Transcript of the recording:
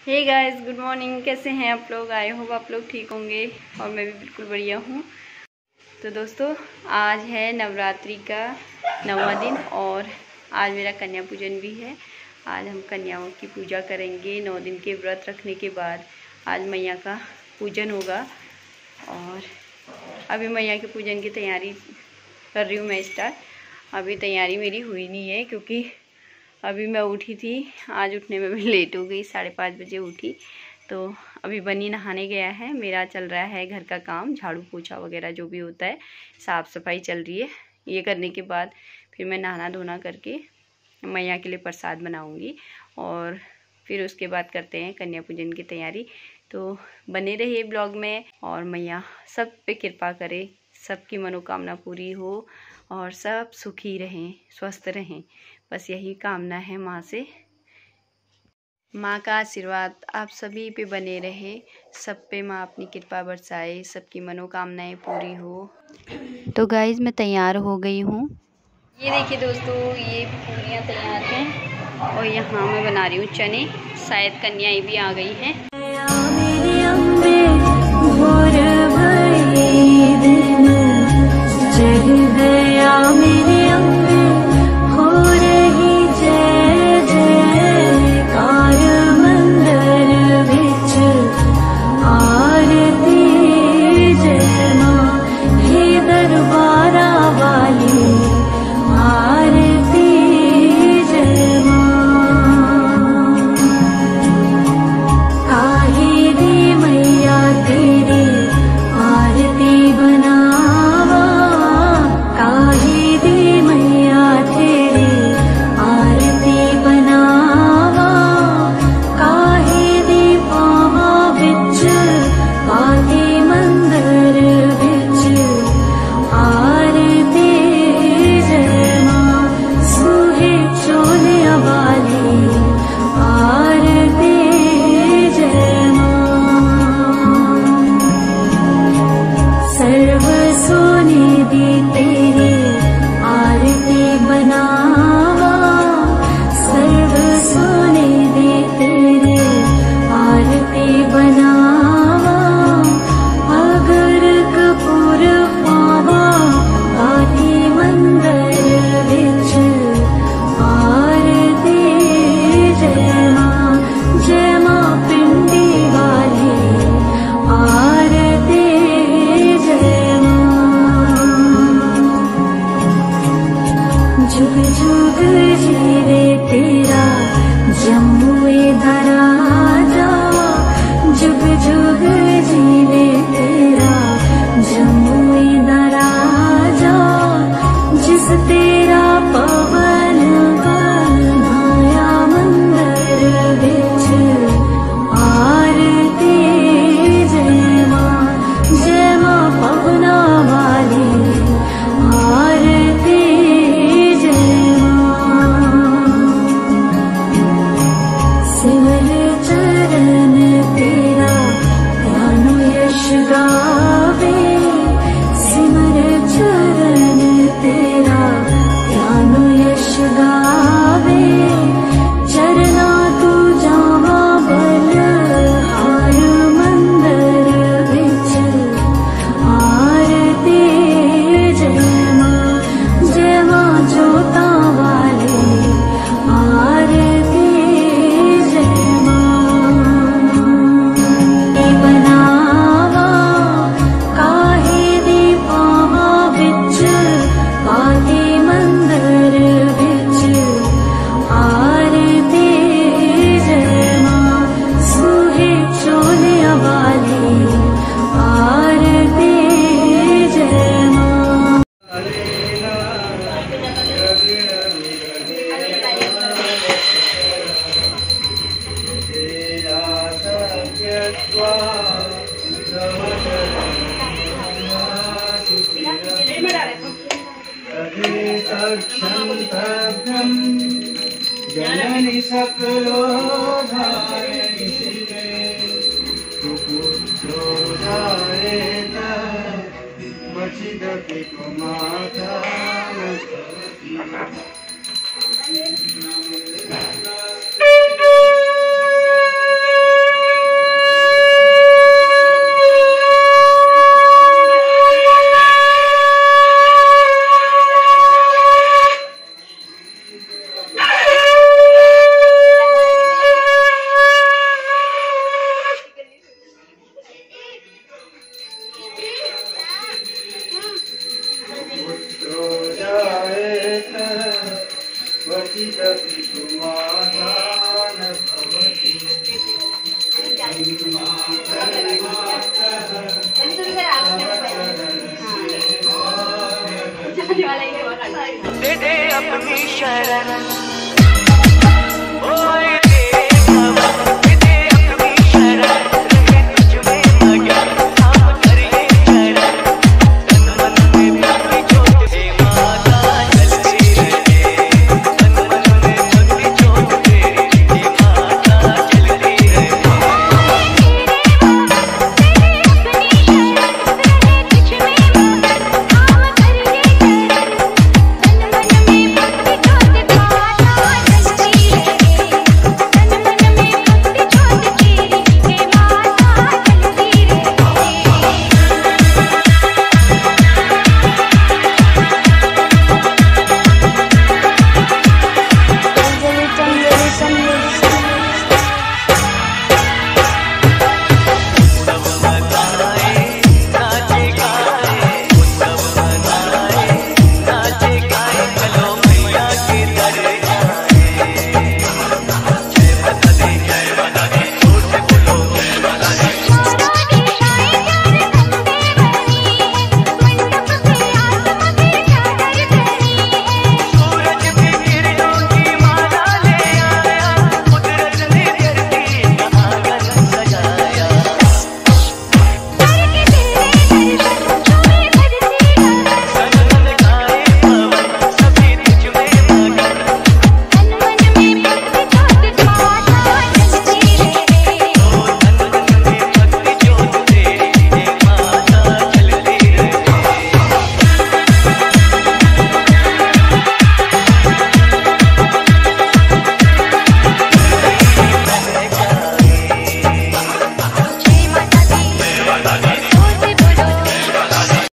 Hey guys, good morning. कैसे हैं आप लोग? आई होप आप लोग ठीक होंगे और मैं भी बिल्कुल बढ़िया हूँ। तो दोस्तों, आज है नवरात्रि का 9वां दिन और आज मेरा कन्या पूजन भी है। आज हम कन्याओं की पूजा करेंगे। 9 दिन के व्रत रखने के बाद आज मैया का पूजन होगा और अभी मैया के पूजन की तैयारी कर रही हूँ मैं स्टार्ट। अभी तैयारी मेरी हुई नहीं है क्योंकि अभी मैं उठी थी। आज उठने में भी लेट हो गई, 5:30 बजे उठी। तो अभी बनी नहाने गया है। मेरा चल रहा है घर का काम, झाड़ू पोछा वगैरह जो भी होता है, साफ़ सफाई चल रही है। ये करने के बाद फिर मैं नहाना धोना करके मैया के लिए प्रसाद बनाऊंगी और फिर उसके बाद करते हैं कन्या पूजन की तैयारी। तो बने रहिए ब्लॉग में और मैया सब पे कृपा करे, सबकी मनोकामना पूरी हो और सब सुखी रहें, स्वस्थ रहें। बस यही कामना है माँ से। माँ का आशीर्वाद आप सभी पे बने रहे, सब पे माँ अपनी कृपा बरसाए, सबकी मनोकामनाएं पूरी हो। तो गाइज मैं तैयार हो गई हूँ। ये देखिए दोस्तों, ये पूरियाँ तैयार हैं और यहाँ मैं बना रही हूँ चने। शायद कन्याएं भी आ गई हैं। जननी सकलो धारिणी शिवे पुत्रो धारेत वचिदपि कुमाता शरण